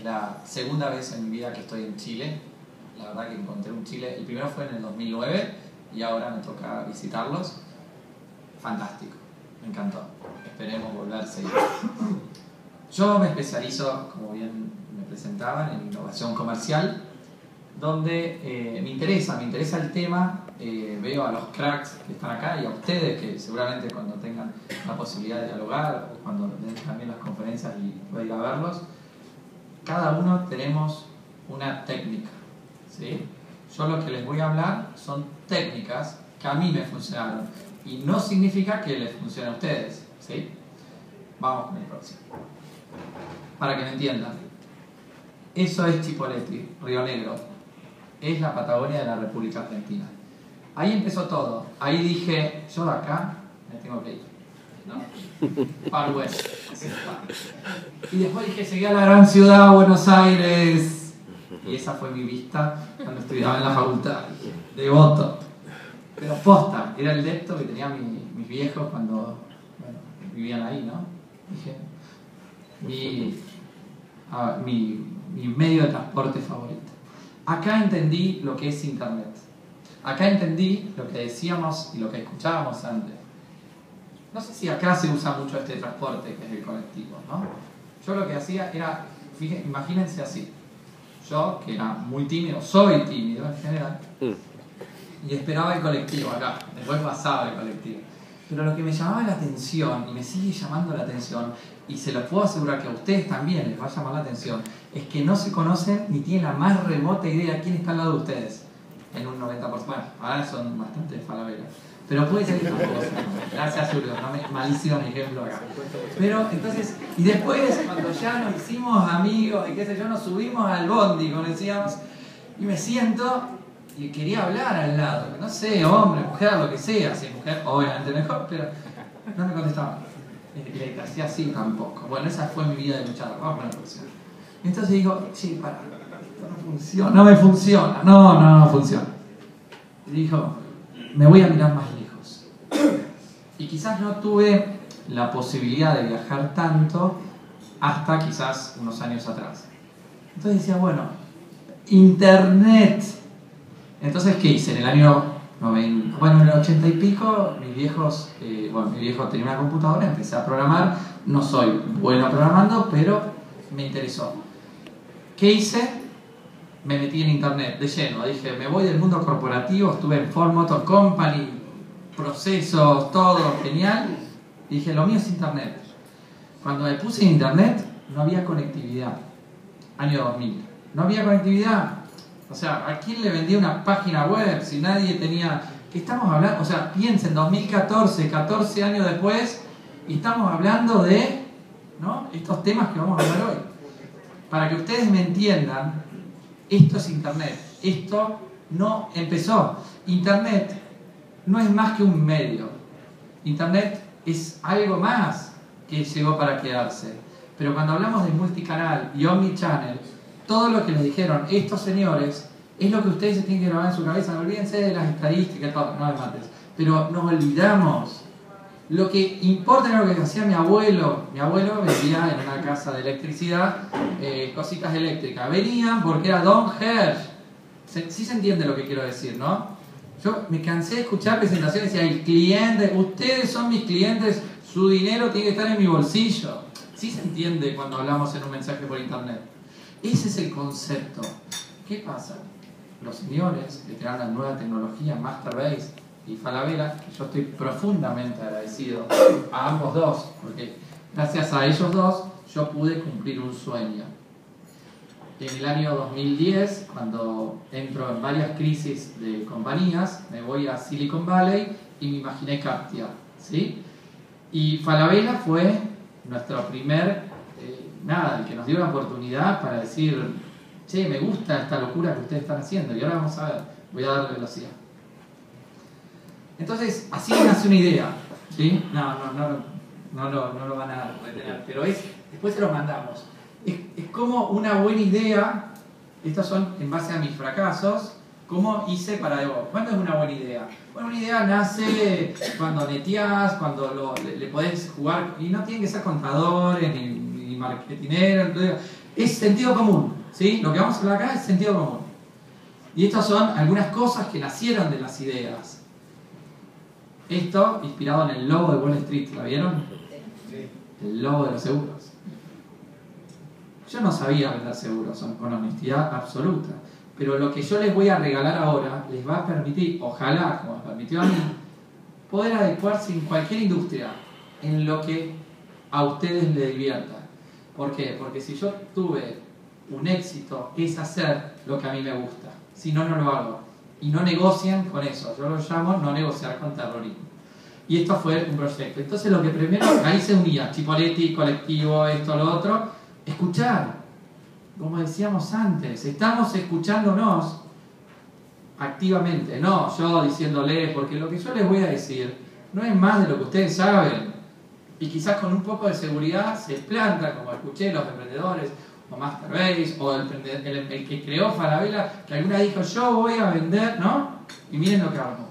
Es la segunda vez en mi vida que estoy en Chile. La verdad que encontré un Chile, el primero fue en el 2009 y ahora me toca visitarlos. Fantástico, me encantó. Esperemos volver a seguir. Yo me especializo, como bien me presentaban, en innovación comercial, donde me interesa el tema. Veo a los cracks que están acá y a ustedes que seguramente cuando tengan la posibilidad de dialogar o cuando den también las conferencias y pueda ir a verlos, cada uno tenemos una técnica, ¿sí? Yo lo que les voy a hablar son técnicas que a mí me funcionaron y no significa que les funcione a ustedes, ¿sí? Vamos con el próximo. Para que me entiendan, eso es Chipoleti, Río Negro, es la Patagonia de la República Argentina. Ahí empezó todo. Ahí dije, yo de acá me tengo que ir, ¿no? Far West. Y después dije, llegué a la gran ciudad, Buenos Aires. Y esa fue mi vista cuando estudiaba en la facultad. Devoto. Pero posta, era el lecto que tenían mis viejos cuando vivían ahí, ¿no? Dije, mi medio de transporte favorito. Acá entendí lo que es Internet. Acá entendí lo que decíamos y lo que escuchábamos antes. No sé si acá se usa mucho este transporte que es el colectivo, ¿no? Yo lo que hacía era, imagínense así. Yo, que era muy tímido, soy tímido en general, y esperaba el colectivo acá. Después pasaba el colectivo. Pero lo que me llamaba la atención, y me sigue llamando la atención, y se lo puedo asegurar que a ustedes también les va a llamar la atención, es que no se conocen ni tienen la más remota idea de quién está al lado de ustedes. En un 90%. Bueno, ahora son bastante falaberas. Pero puede ser que tampoco sea. Gracias, Julio. Malísimo mi ejemplo acá. Pero entonces, y después, cuando ya nos hicimos amigos y qué sé yo, nos subimos al bondi, como decíamos, y me siento y quería hablar al lado. No sé, hombre, mujer, lo que sea. Si es mujer, obviamente mejor, pero no me contestaban. Y le hacía así tampoco. Bueno, esa fue mi vida de luchar. Vamos con la próxima. Entonces digo, sí, para. No funciona, no me funciona, no funciona. Y dijo, me voy a mirar más lejos. Y quizás no tuve la posibilidad de viajar tanto hasta quizás unos años atrás. Entonces decía, bueno, Internet. Entonces, ¿qué hice? En el año 90, bueno, en el 80 y pico, mi viejo tenía una computadora, empecé a programar. No soy bueno programando, pero me interesó. ¿Qué hice? Me metí en Internet de lleno. Dije, me voy del mundo corporativo, estuve en Ford Motor Company, procesos, todo, genial. Y dije, lo mío es Internet. Cuando me puse en Internet, no había conectividad. Año 2000. No había conectividad. O sea, ¿a quién le vendía una página web si nadie tenía... ¿Qué estamos hablando? O sea, piensen, 2014, 14 años después, y estamos hablando de, ¿no?, estos temas que vamos a hablar hoy. Para que ustedes me entiendan, esto es Internet. Esto no empezó. Internet no es más que un medio. Internet es algo más que llegó para quedarse. Pero cuando hablamos de multicanal y omnichannel, todo lo que les dijeron estos señores es lo que ustedes se tienen que grabar en su cabeza. No olvídense de las estadísticas, todo, no de mates. Pero nos olvidamos. Lo que importa era lo que hacía mi abuelo. Mi abuelo vendía en una casa de electricidad cositas eléctricas. Venían porque era Don Hersh. Sí se entiende lo que quiero decir, ¿no? Yo me cansé de escuchar presentaciones y decía, el cliente, ustedes son mis clientes, su dinero tiene que estar en mi bolsillo. Sí se entiende cuando hablamos en un mensaje por internet. Ese es el concepto. ¿Qué pasa? Los señores que crearon la nueva tecnología, Masterbase y Falabella, que yo estoy profundamente agradecido a ambos dos, porque gracias a ellos dos yo pude cumplir un sueño. En el año 2010, cuando entro en varias crisis de compañías, me voy a Silicon Valley y me imaginé Captia, ¿sí? Y Falabella fue nuestro primer, el que nos dio la oportunidad para decir, che, me gusta esta locura que ustedes están haciendo, y ahora vamos a ver, voy a darle velocidad. Entonces, así nace una idea, ¿sí? No lo van a retener, pero después se los mandamos. Es como una buena idea, estas son en base a mis fracasos, ¿cómo hice para algo? ¿Cuándo es una buena idea? Bueno, una idea nace cuando neteás, cuando le podés jugar, y no tienen que ser contadores ni marketineros, Es sentido común, ¿sí? Lo que vamos a hablar acá es sentido común. Y estas son algunas cosas que nacieron de las ideas. Esto inspirado en el lobo de Wall Street, ¿la vieron? Sí. El lobo de los seguros. Yo no sabía vender seguros con honestidad absoluta, pero lo que yo les voy a regalar ahora les va a permitir, ojalá, como me permitió a mí, poder adecuarse en cualquier industria en lo que a ustedes les divierta. ¿Por qué? Porque si yo tuve un éxito es hacer lo que a mí me gusta. Si no, no lo hago. Y no negocian con eso. Yo lo llamo no negociar con terrorismo. Y esto fue un proyecto. Entonces lo que primero, ahí se unía, Chipoletti, colectivo, esto, lo otro, escuchar. Como decíamos antes, estamos escuchándonos activamente, no yo diciéndole, porque lo que yo les voy a decir no es más de lo que ustedes saben. Y quizás con un poco de seguridad se planta, como escuché los emprendedores, o Masterbase, o el que creó Falabella, que alguna dijo, yo voy a vender, ¿no? Y miren lo que armó.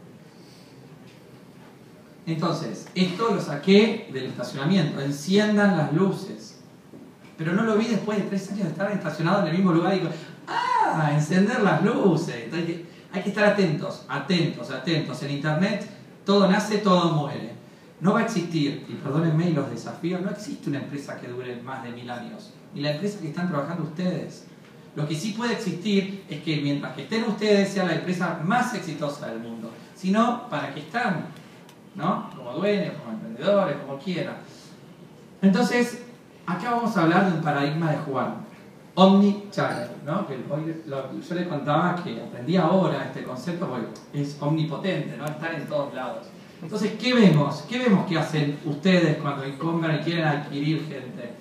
Entonces, esto lo saqué del estacionamiento, enciendan las luces. Pero no lo vi después de 3 años de estar estacionado en el mismo lugar y digo, encender las luces. Entonces, hay que estar atentos, atentos, atentos. En internet todo nace, todo muere. No va a existir, y perdónenme los desafíos, no existe una empresa que dure más de 1000 años. Ni la empresa que están trabajando ustedes. Lo que sí puede existir es que mientras que estén ustedes sea la empresa más exitosa del mundo. Si no, ¿para qué están? ¿No? Como dueños, como emprendedores, como quieran. Entonces, acá vamos a hablar de un paradigma de Juan. Omnichannel, ¿no? Que yo le contaba que aprendí ahora este concepto porque es omnipotente, ¿no? Estar en todos lados. Entonces, ¿qué vemos? ¿Qué vemos que hacen ustedes cuando compran y quieren adquirir gente?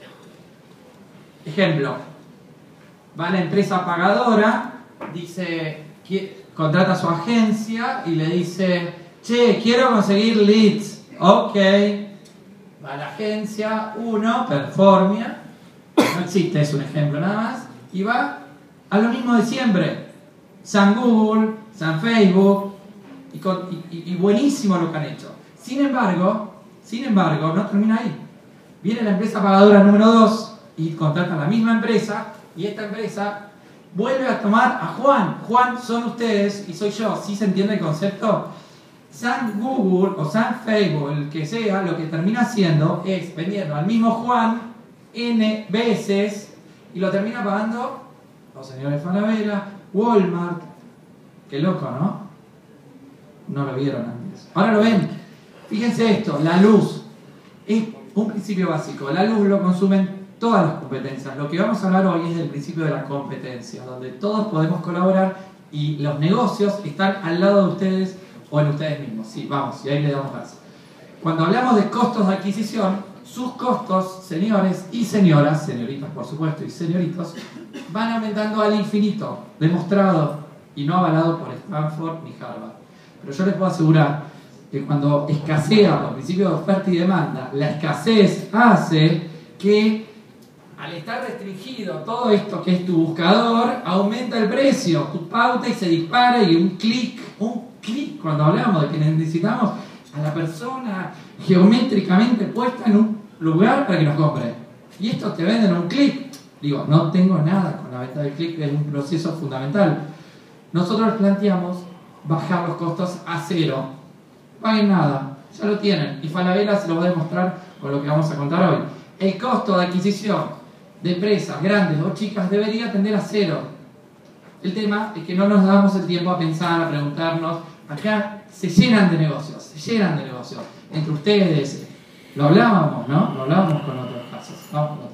Ejemplo, va a la empresa pagadora, dice, contrata a su agencia y le dice, che, quiero conseguir leads. Ok. Va a la agencia, Performia, no existe, es un ejemplo nada más, y va a lo mismo de siempre. San Google, San Facebook, y buenísimo lo que han hecho. Sin embargo, no termina ahí. Viene la empresa pagadora número 2 y contrata a la misma empresa, y esta empresa vuelve a tomar a Juan. Juan son ustedes y soy yo. ¿Sí se entiende el concepto? San Google o San Facebook, el que sea, lo que termina haciendo es vendiendo al mismo Juan N veces y lo termina pagando los señores Falabella, Walmart. Qué loco, ¿no? No lo vieron antes. Ahora lo ven. Fíjense esto, la luz. Es un principio básico. La luz lo consumen todas las competencias. Lo que vamos a hablar hoy es del principio de la competencia, donde todos podemos colaborar y los negocios están al lado de ustedes o en ustedes mismos. Sí, vamos, y ahí le damos gas. Cuando hablamos de costos de adquisición, sus costos, señores y señoras, señoritas por supuesto y señoritos, van aumentando al infinito, demostrado y no avalado por Stanford ni Harvard. Pero yo les puedo asegurar que cuando escasea por principio de oferta y demanda, la escasez hace que al estar restringido todo esto que es tu buscador, aumenta el precio, tu pauta y se dispara y un clic, cuando hablamos de que necesitamos a la persona geométricamente puesta en un lugar para que nos compre. Y esto te venden un clic. Digo, no tengo nada con la venta del clic, es un proceso fundamental. Nosotros planteamos bajar los costos a 0. Paguen nada, ya lo tienen. Y Falabella se lo va a demostrar con lo que vamos a contar hoy. El costo de adquisición de empresas grandes o chicas debería tender a 0. El tema es que no nos damos el tiempo a pensar, a preguntarnos. Acá se llenan de negocios, entre ustedes. Lo hablábamos, ¿no? Lo hablábamos con otros casos. Vamos con otro.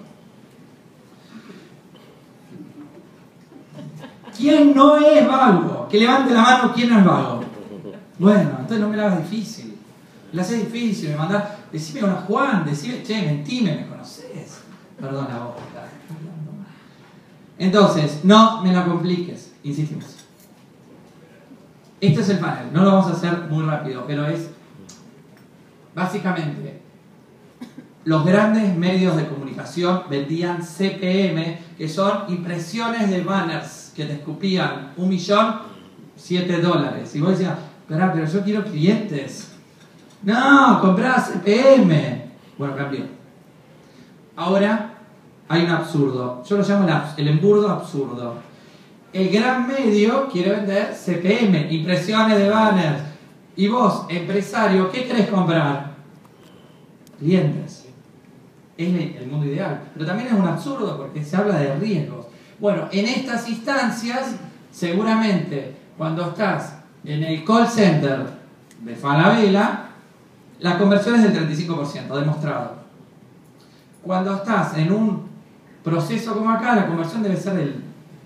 ¿Quién no es vago? Que levante la mano, ¿quién no es vago? Bueno, entonces no me la hagas difícil. La haces difícil, me mandás, decime una Juan, decime, che, mentime, me conocés. Perdona vos, cara. Entonces, no me la compliques, insistimos. Este es el panel, no lo vamos a hacer muy rápido, pero es básicamente los grandes medios de comunicación vendían CPM, que son impresiones de banners que te escupían $1.000.000, $7. Y vos decías, pero yo quiero clientes. No, comprá CPM. Bueno, cambió. Ahora hay un absurdo. Yo lo llamo el emburdo absurdo. El gran medio quiere vender CPM, impresiones de banners. Y vos, empresario, ¿qué querés comprar? Clientes. Es el mundo ideal. Pero también es un absurdo porque se habla de riesgos. Bueno, en estas instancias, seguramente, cuando estás en el call center de Falabella, la conversión es del 35%, demostrado. Cuando estás en un proceso como acá, la conversión debe ser del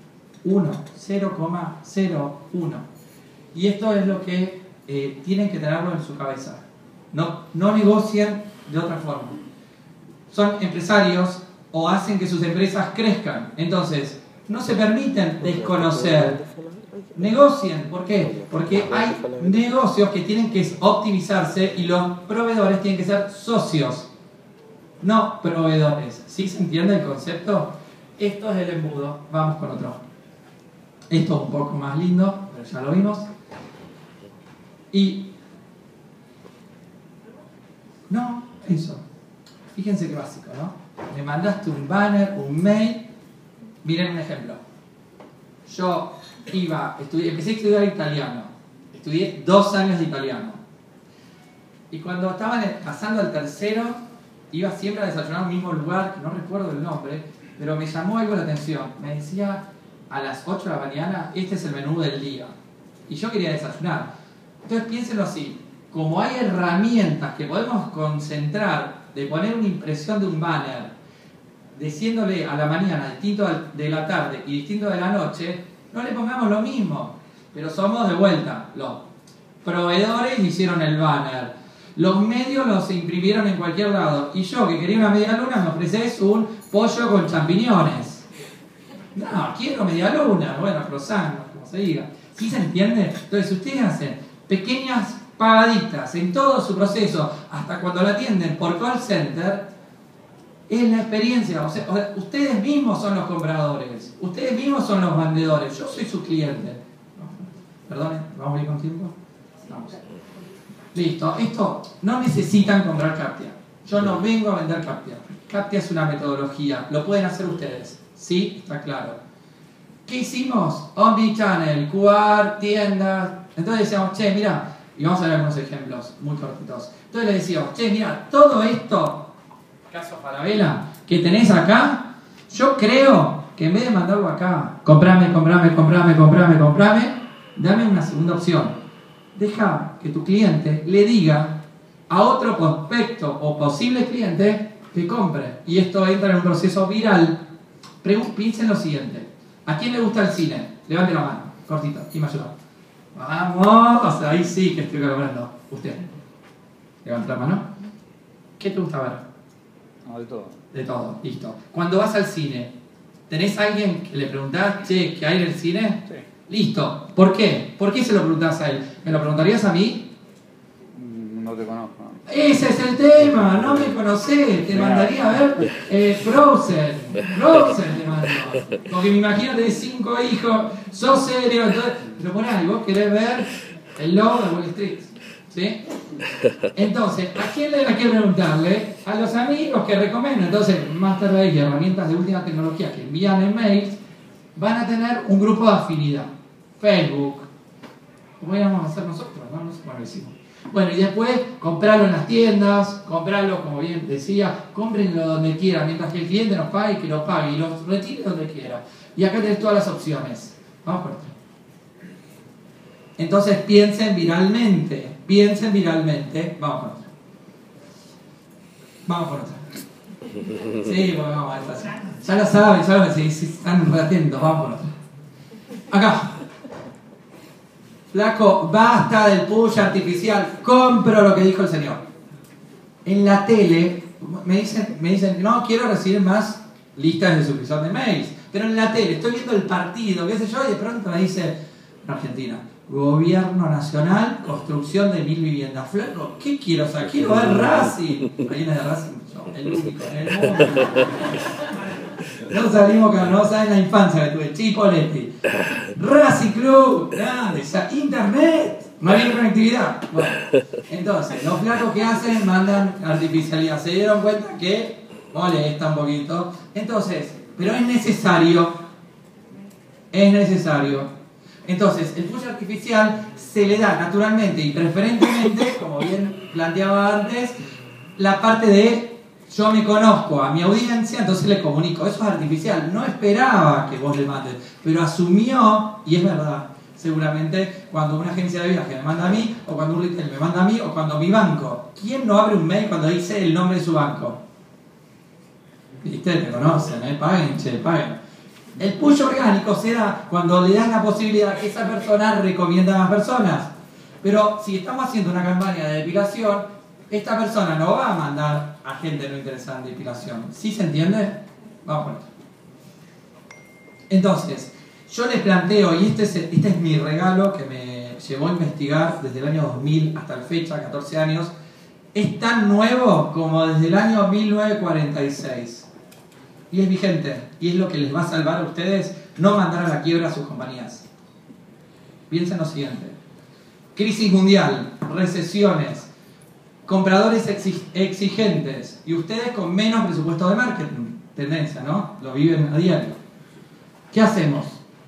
0,01. Y esto es lo que tienen que tenerlo en su cabeza. No negocien de otra forma. Son empresarios o hacen que sus empresas crezcan. Entonces, no se permiten desconocer. Negocien. ¿Por qué? Porque hay negocios que tienen que optimizarse y los proveedores tienen que ser socios, no proveedores. ¿Sí se entiende el concepto? Esto es el embudo. Vamos con otro. Esto es un poco más lindo, pero ya lo vimos. Y... no, eso. Fíjense qué básico, ¿no? Me mandaste un banner, un mail. Miren un ejemplo. Yo empecé a estudiar italiano. Estudié 2 años de italiano. Y cuando estaba pasando al tercero, iba siempre a desayunar al mismo lugar, que no recuerdo el nombre, pero me llamó algo la atención. Me decía, a las 8 de la mañana, este es el menú del día. Y yo quería desayunar. Entonces piénsenlo así. Como hay herramientas que podemos concentrar de poner una impresión de un banner, diciéndole a la mañana distinto de la tarde y distinto de la noche, no le pongamos lo mismo. Pero somos de vuelta. Los proveedores hicieron el banner. Los medios los imprimieron en cualquier lado. Y yo, que quería una media luna, me ofreces un pollo con champiñones. No, quiero media luna. Bueno, croissant, como se diga. ¿Sí se entiende? Entonces, ustedes hacen pequeñas pagaditas en todo su proceso, hasta cuando la atienden por call center, es la experiencia. O sea, ustedes mismos son los compradores. Ustedes mismos son los vendedores. Yo soy su cliente. Perdón, ¿vamos a ir con tiempo? Vamos. Listo, esto no necesitan comprar Captia. Yo no vengo a vender Captia. Captia es una metodología, lo pueden hacer ustedes. ¿Sí? Está claro. ¿Qué hicimos? Omnichannel, QR, tiendas. Entonces decíamos, che, mira, y vamos a ver algunos ejemplos muy cortitos. Entonces le decíamos, che, mira, todo esto, caso Falabella, que tenés acá, yo creo que en vez de mandarlo acá, comprame, dame una segunda opción. Deja que tu cliente le diga a otro prospecto o posible cliente que compre. Y esto entra en un proceso viral. Piensen lo siguiente. ¿A quién le gusta el cine? Levante la mano. Cortito. ¿Quién me ayuda? Vamos. Ahí sí que estoy colaborando. Usted. Levanta la mano. ¿Qué te gusta ver? No, de todo. De todo. Listo. Cuando vas al cine, ¿tenés a alguien que le preguntás, che, ¿qué hay en el cine? Sí. Listo. ¿Por qué? ¿Por qué se lo preguntás a él? ¿Me lo preguntarías a mí? No te conozco. Ese es el tema, no me conocés. Te mandaría a ver Frozen te mando. Porque me imagino que tenés 5 hijos, sos serio, entonces, pero por ahí vos querés ver el logo de Wall Street. ¿Sí? Entonces, ¿a quién le hay que preguntarle? A los amigos que recomiendan. Entonces, más tarde hay herramientas de última tecnología que envían emails, van a tener un grupo de afinidad. Facebook, como íbamos a hacer nosotros, ¿no? No sé cómo lo hicimos. Bueno, y después comprarlo en las tiendas, comprarlo, como bien decía, cómprenlo donde quieran, mientras que el cliente nos pague, que lo pague, y lo retire donde quiera. Y acá tenés todas las opciones. Vamos por esto. Entonces piensen viralmente. Vamos por otra. Vamos por otra. Sí, bueno, vamos a esta. Ya lo saben, si están muy atentos, vamos por otra. Acá. Flaco, basta del push artificial, compro lo que dijo el señor. En la tele me dicen, no quiero recibir más listas de suscripción de mails, pero en la tele estoy viendo el partido, qué sé yo, y de pronto me dice, en Argentina, Gobierno Nacional, construcción de 1000 viviendas. Flaco, ¿qué quiero? O sea, quiero ver Racing. Ahí de Racing, yo, el único en el mundo. No salimos que no saben la infancia que tuve, Chipoletti, Racing Club, grande, ya, internet, no había conectividad. Bueno, entonces, los flacos que hacen mandan artificialidad. Se dieron cuenta que molesta un poquito. Entonces, pero es necesario. Es necesario. Entonces, el push artificial se le da naturalmente y preferentemente, como bien planteaba antes, la parte de yo me conozco a mi audiencia, entonces le comunico. Eso es artificial. No esperaba que vos le mandes, pero asumió, y es verdad, seguramente cuando una agencia de viaje me manda a mí, o cuando un retail me manda a mí, o cuando mi banco. ¿Quién no abre un mail cuando dice el nombre de su banco? ¿Viste? Te conocen, paguen, paguen. El push orgánico se da cuando le das la posibilidad que esa persona recomienda a más personas. Pero si estamos haciendo una campaña de depilación, esta persona no va a mandar a gente no interesada en depilación. ¿Sí se entiende? Vamos por esto. Entonces, yo les planteo, y este es mi regalo que me llevó a investigar desde el año 2000 hasta la fecha, 14 años, es tan nuevo como desde el año 1946. Y es vigente, y es lo que les va a salvar a ustedes no mandar a la quiebra a sus compañías. Piensen lo siguiente: crisis mundial, recesiones, compradores exigentes, y ustedes con menos presupuesto de marketing. Tendencia, ¿no? Lo viven a diario. ¿Qué hacemos?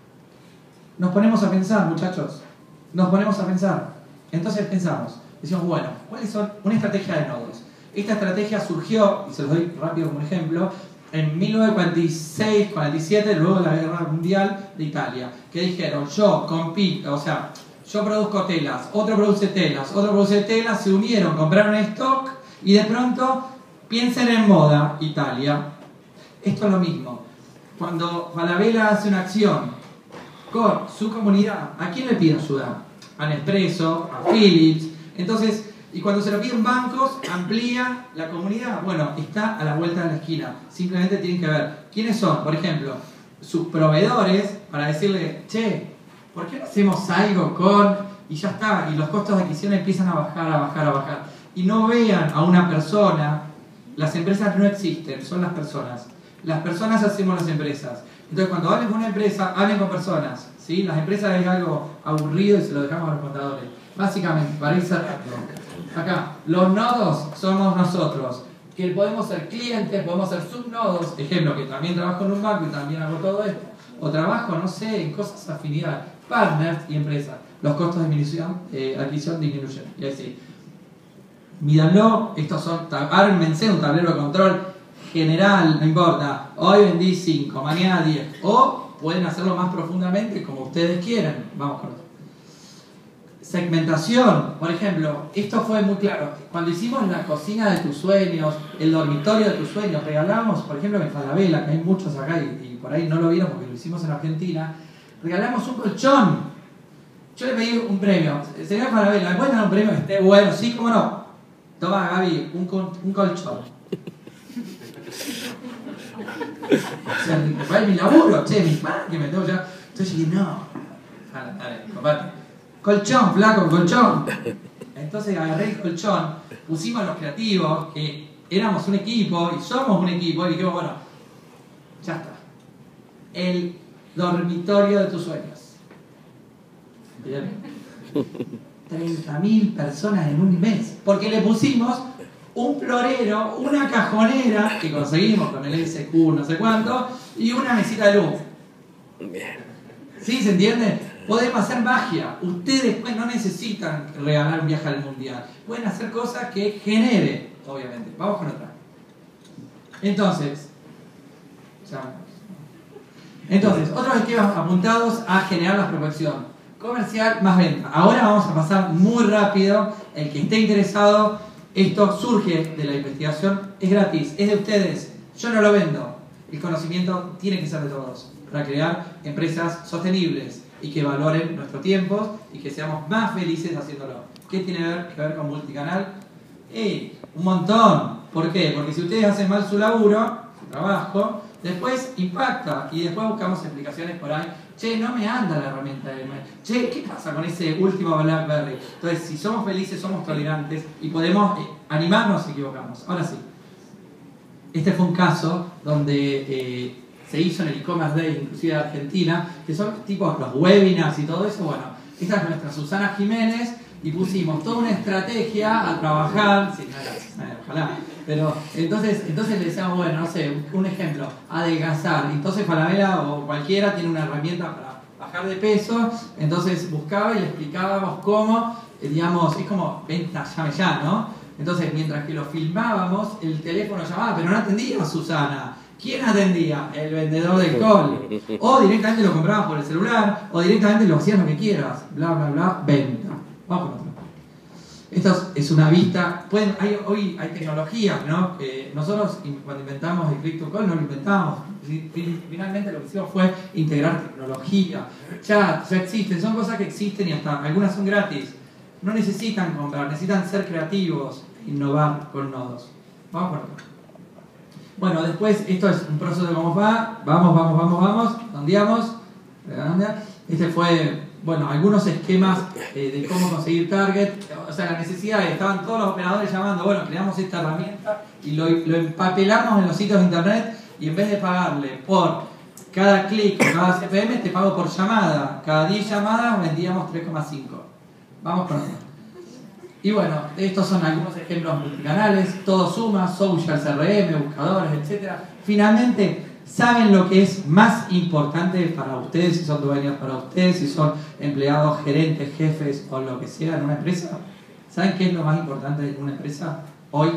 Nos ponemos a pensar, muchachos. Nos ponemos a pensar. Entonces pensamos, decimos, bueno, ¿cuáles son? Una estrategia de nodos. Esta estrategia surgió, y se los doy rápido como ejemplo, en 1946-47, luego de la Guerra Mundial de Italia, que dijeron, yo compito, o sea, yo produzco telas, otro produce telas, se unieron, compraron stock, y de pronto, piensen en moda, Italia. Esto es lo mismo. Cuando Falabella hace una acción con su comunidad, ¿a quién le pide ayuda? A Nespresso, a Philips. Entonces, y cuando se lo piden bancos, amplía la comunidad. Bueno, está a la vuelta de la esquina. Simplemente tienen que ver quiénes son, por ejemplo, sus proveedores, para decirle, che, ¿por qué no hacemos algo con...? Y ya está, y los costos de adquisición empiezan a bajar. Y no vean a una persona. Las empresas no existen, son las personas. Las personas hacemos las empresas. Entonces, cuando hablen con una empresa, hablen con personas, ¿sí? Las empresas es algo aburrido y se lo dejamos a los contadores. Básicamente, para ir cerrando, acá, los nodos somos nosotros, que podemos ser clientes, podemos ser subnodos, ejemplo, que también trabajo en un banco y también hago todo esto, o trabajo, no sé, en cosas de afinidad, partners y empresas. Los costos de adquisición disminuyen. Y así, mídanlo, estos son, ármense un tablero de control general, no importa, hoy vendí 5, mañana 10, o pueden hacerlo más profundamente como ustedes quieran. Vamos con otro. Segmentación, por ejemplo, esto fue muy claro. Cuando hicimos la cocina de tus sueños, el dormitorio de tus sueños, regalamos, por ejemplo, en Falabella, que hay muchos acá y por ahí no lo vieron porque lo hicimos en Argentina, regalamos un colchón. Yo le pedí un premio. Señor Falabella, ¿me pueden dar un premio que esté bueno? Sí, cómo no. Toma, Gaby, un colchón. O sea, mi laburo, che, mi padre que me tengo ya. Entonces yo dije, no. Dale, comparte. Colchón, flaco, colchón. Entonces agarré el colchón, pusimos a los creativos, que éramos un equipo y somos un equipo, y dijimos, bueno, ya está. El dormitorio de tus sueños. ¿Bien? 30.000 personas en un mes. Porque le pusimos un florero, una cajonera que conseguimos con el SQ no sé cuánto, y una mesita de luz. ¿Sí? ¿Se entiende? Podemos hacer magia. Ustedes pues no necesitan regalar un viaje al mundial. Pueden hacer cosas que genere, obviamente. Vamos con otra. Entonces, otros esquemas apuntados a generar la prospección. Comercial más venta. Ahora vamos a pasar muy rápido. El que esté interesado, esto surge de la investigación, es gratis, es de ustedes. Yo no lo vendo. El conocimiento tiene que ser de todos para crear empresas sostenibles y que valoren nuestro tiempo y que seamos más felices haciéndolo. ¿Qué tiene que ver con multicanal? Un montón. ¿Por qué? Porque si ustedes hacen mal su laburo, su trabajo, después impacta y después buscamos explicaciones por ahí. Che, no me anda la herramienta de email. Che, ¿qué pasa con ese último BlackBerry? Entonces, si somos felices, somos tolerantes y podemos animarnos si equivocamos. Ahora sí. Este fue un caso donde se hizo en el e-commerce day, inclusive de Argentina, que son tipo los webinars y todo eso. Bueno, esta es nuestra Susana Jiménez, y pusimos toda una estrategia a trabajar, sí, ojalá, pero entonces le decíamos, bueno, no sé, un ejemplo, adelgazar, entonces Falabella o cualquiera tiene una herramienta para bajar de peso, entonces buscaba y le explicábamos cómo, digamos, es como, venta, llame ya, ¿no? Entonces, mientras que lo filmábamos, el teléfono llamaba, pero no atendía a Susana. ¿Quién atendía? El vendedor del call. O directamente lo comprabas por el celular, o directamente lo hacías lo que quieras. Bla, bla, bla, venta. Vamos con otro. Esto es una vista. Hoy hay tecnologías, ¿no? Nosotros cuando inventamos el Click to Call no lo inventamos. Finalmente lo que hicimos fue integrar tecnología. Ya existen, son cosas que existen y hasta algunas son gratis. No necesitan comprar, necesitan ser creativos, innovar con nodos. Vamos por acá. Bueno, después, esto es un proceso de cómo va. Vamos. Redondeamos. Este fue, bueno, algunos esquemas de cómo conseguir target. O sea, la necesidad, estaban todos los operadores llamando, bueno, creamos esta herramienta y lo empapelamos en los sitios de internet y en vez de pagarle por cada clic o cada CPM, te pago por llamada. Cada 10 llamadas vendíamos 3,5. Vamos con otro. Y bueno, estos son algunos ejemplos multicanales, todo suma, social, CRM, buscadores, etc. Finalmente, ¿saben lo que es más importante para ustedes, si son dueños para ustedes, si son empleados, gerentes, jefes o lo que sea en una empresa? ¿Saben qué es lo más importante de una empresa hoy?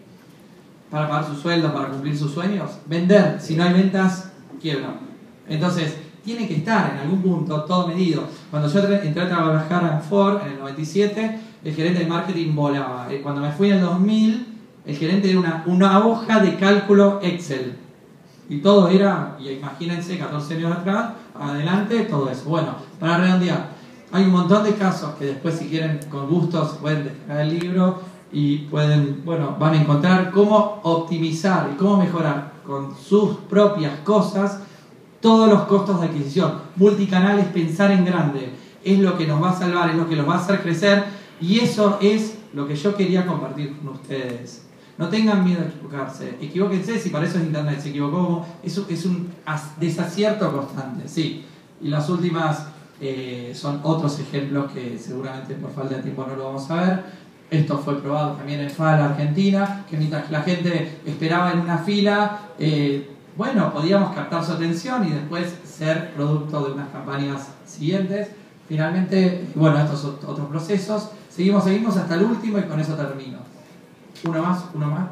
Para pagar su sueldo, para cumplir sus sueños. Vender. Si no hay ventas, quiebra. Entonces, tiene que estar en algún punto todo medido. Cuando yo entré a trabajar en Ford en el 97, el gerente de marketing volaba. Cuando me fui en el 2000, el gerente era una hoja de cálculo Excel. Y todo era, y imagínense, 14 años atrás, adelante, todo eso. Bueno, para redondear, hay un montón de casos que después, si quieren, con gustos, pueden descargar el libro y pueden, bueno, van a encontrar cómo optimizar y cómo mejorar con sus propias cosas todos los costos de adquisición. Multicanal es pensar en grande, es lo que nos va a salvar, es lo que los va a hacer crecer, y eso es lo que yo quería compartir con ustedes. No tengan miedo a equivocarse, equivóquense si para eso es internet, se equivocó, es un desacierto constante, sí. Y las últimas son otros ejemplos que seguramente por falta de tiempo no lo vamos a ver. Esto fue probado también en FAL Argentina, que mientras que la gente esperaba en una fila, bueno, podíamos captar su atención y después ser producto de unas campañas siguientes. Finalmente, bueno, estos son otros procesos. Seguimos hasta el último y con eso termino. Uno más.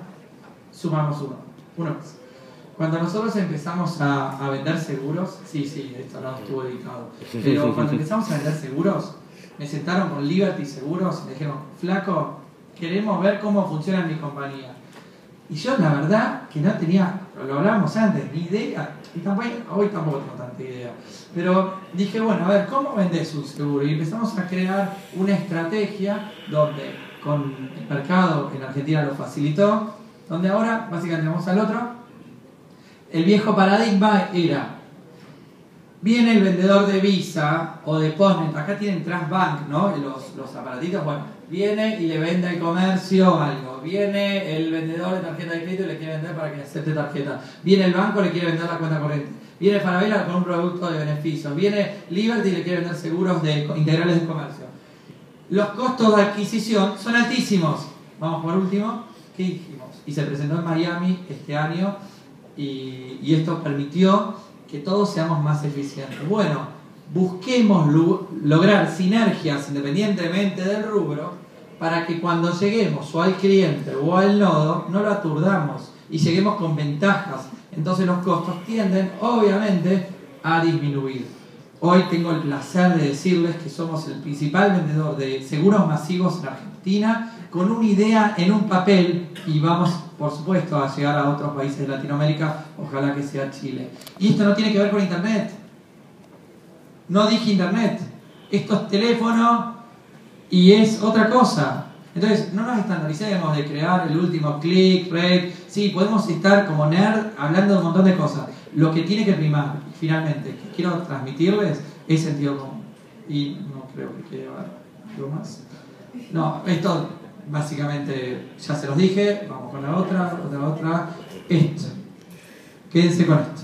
Sumamos uno más. Cuando nosotros empezamos a vender seguros, sí, esto no estuvo editado, pero cuando empezamos a vender seguros, me sentaron con Liberty Seguros y me dijeron, flaco, queremos ver cómo funciona mi compañía. Y yo la verdad que no tenía, lo hablábamos antes, ni idea, y hoy tampoco tengo tanta idea. Pero dije, bueno, a ver, ¿cómo vendés un seguro? Y empezamos a crear una estrategia donde con el mercado en Argentina lo facilitó, donde ahora, básicamente vamos al otro, el viejo paradigma era, viene el vendedor de Visa o de Postnet, acá tienen Transbank, ¿no? Los aparatitos, bueno, viene y le vende al comercio algo, viene el vendedor de tarjeta de crédito y le quiere vender para que acepte tarjeta, viene el banco y le quiere vender la cuenta corriente, viene Falabella con un producto de beneficio, viene Liberty y le quiere vender seguros integrales de comercio. Los costos de adquisición son altísimos. Vamos por último, ¿qué dijimos? Y se presentó en Miami este año y esto permitió que todos seamos más eficientes. Bueno, busquemos lograr sinergias independientemente del rubro para que cuando lleguemos o al cliente o al nodo no lo aturdamos y lleguemos con ventajas. Entonces los costos tienden obviamente a disminuir. Hoy tengo el placer de decirles que somos el principal vendedor de seguros masivos en Argentina, con una idea en un papel, y vamos, por supuesto, a llegar a otros países de Latinoamérica, ojalá que sea Chile. Y esto no tiene que ver con internet. No dije internet. Esto es teléfono y es otra cosa. Entonces, no nos estandaricemos de crear el último click, red. Sí, podemos estar como nerd hablando de un montón de cosas. Lo que tiene que primar, finalmente, que quiero transmitirles, es sentido común. Y no creo que quede algo más. No, esto básicamente ya se los dije. Vamos con la otra. Esto. Quédense con esto.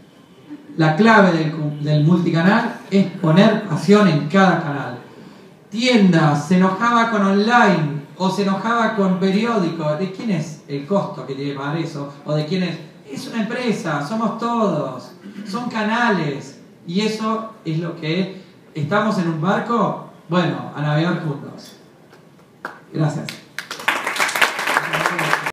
La clave del multicanal es poner pasión en cada canal. tiendas, se enojaba con online o se enojaba con periódico. ¿De quién es el costo que tiene que pagar eso? ¿O de quién es? Es una empresa, somos todos, son canales. Y eso es lo que estamos en un barco, bueno, a navegar juntos. Gracias.